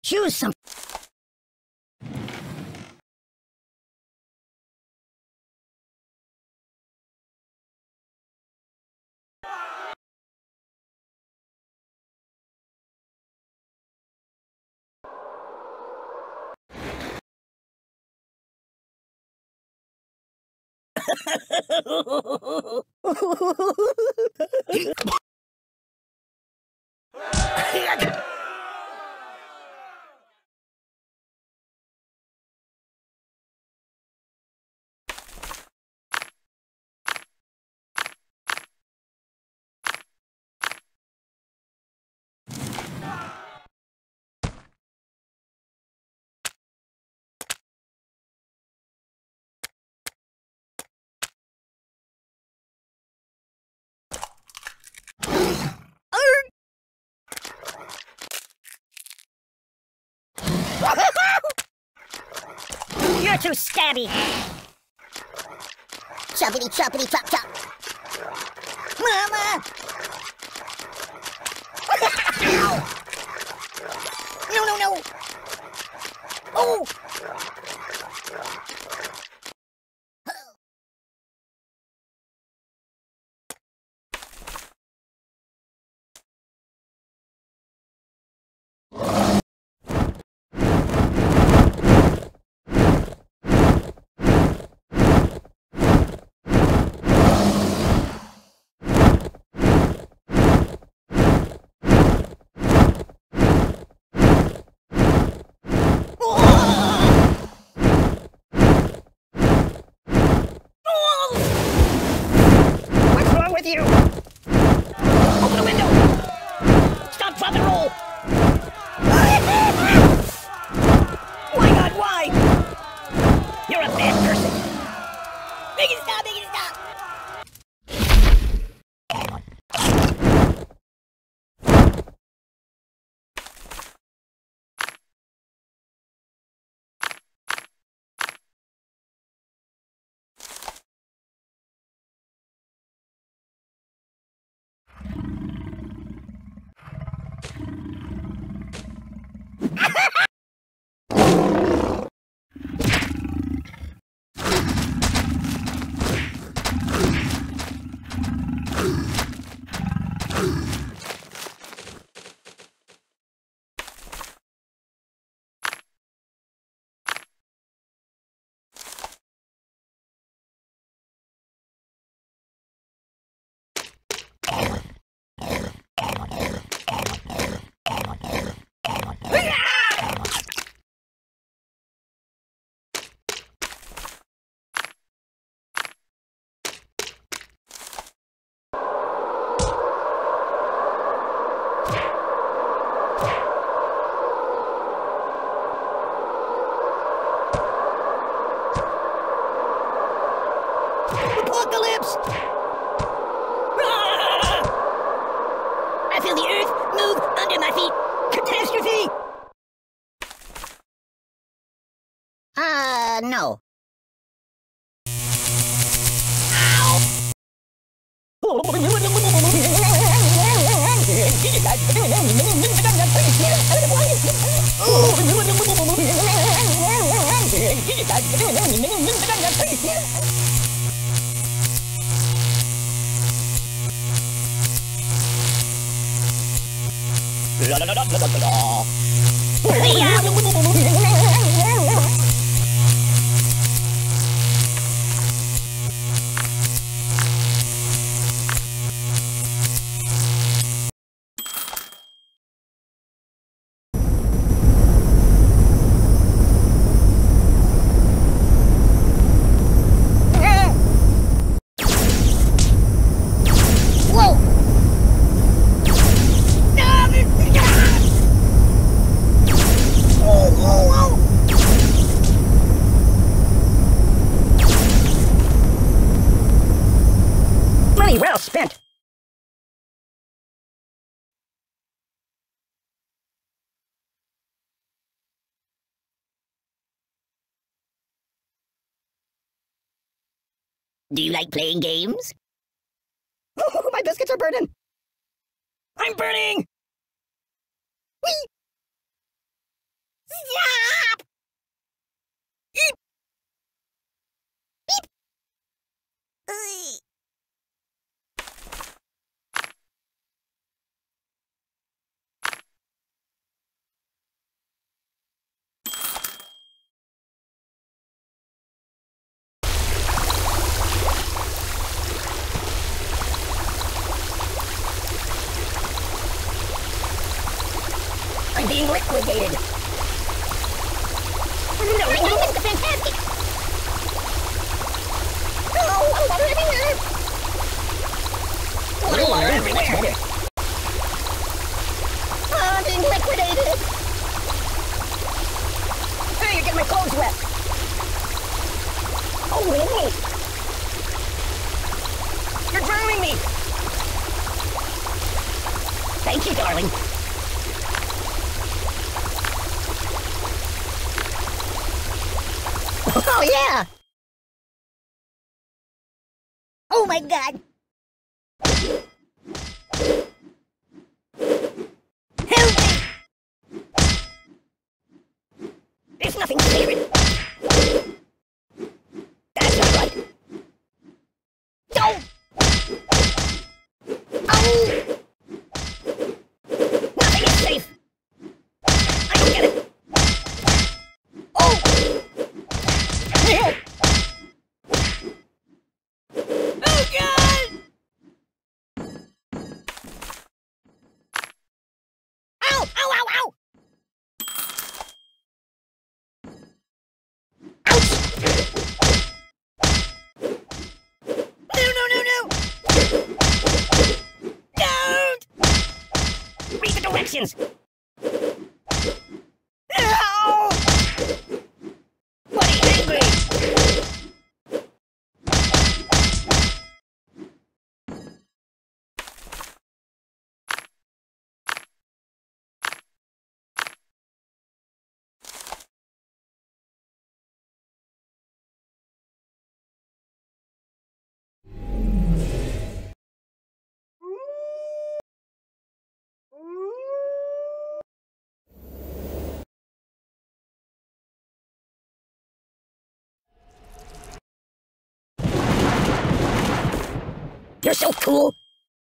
Choose some. You're too stabby. Choppity choppity chop chop. Mama! No, no, no! Oh! You! Open the window! Stop, drop, and roll! Why, God, why? You're a bad person! Make it stop, make it stop! Apocalypse! Ah! I feel the earth move under my feet. Catastrophe! No. Well spent. Do you like playing games? Oh, my biscuits are burning! I'm burning! Whee! Stop! Eep. Beep. Ugh. I'm being liquidated. No, Mr. Fantastic! Oh, water everywhere! Water everywhere! Oh, I'm being liquidated! Hey, you're getting my clothes wet! Oh, no! You're drowning me! Thank you, darling. Oh, yeah! Oh, my God! Help me! There's nothing sacred. That's not right. No! Oh! Nothing is safe. I don't get it. Oh! Help! Oh, God! Ow! Ow, ow, ow! Ouch! No, no, no, no! Don't! Read the directions! No! Buddy, angry! You're so cool!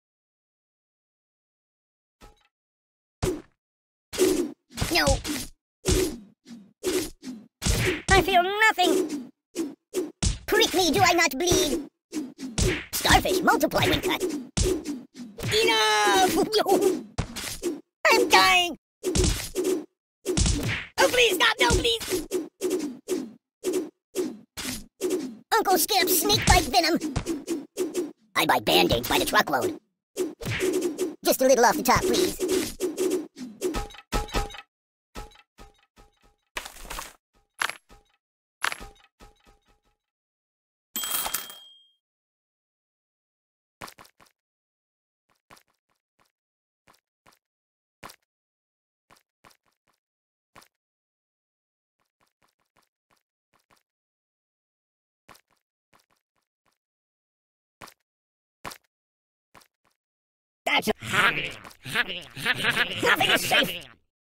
No. I feel nothing. Prick me, do I not bleed? Starfish multiply when cut. Enough! I'm dying! Oh, please, stop! No, please! Uncle Skip, snake bite venom. I buy Band-Aids by the truckload. Just a little off the top, please. That's nothing is safe.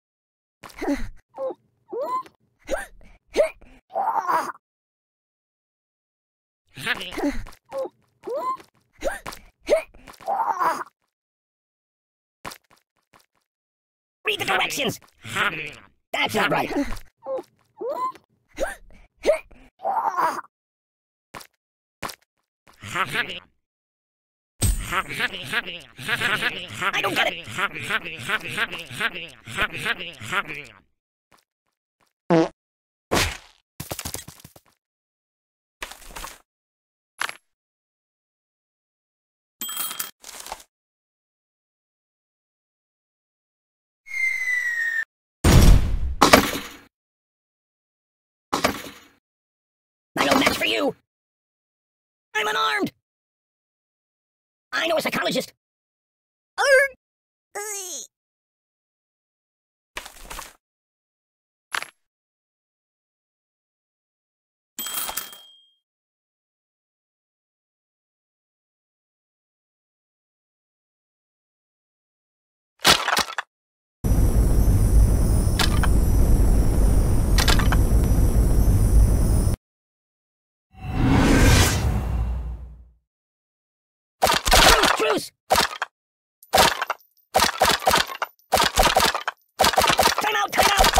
Read the directions. That's not right. I don't get it. I no match for you. I'm unarmed. I know a psychologist. Gallows! Time out! Time out!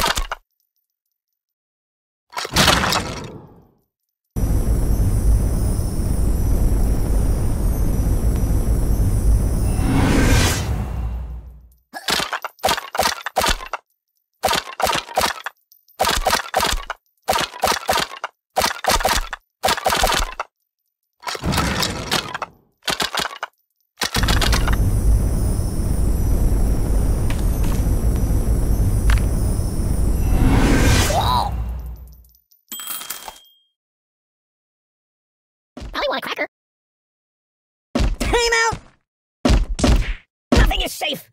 Probably want a cracker. Time out! Nothing is safe!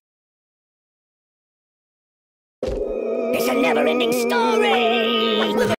It's a never-ending story!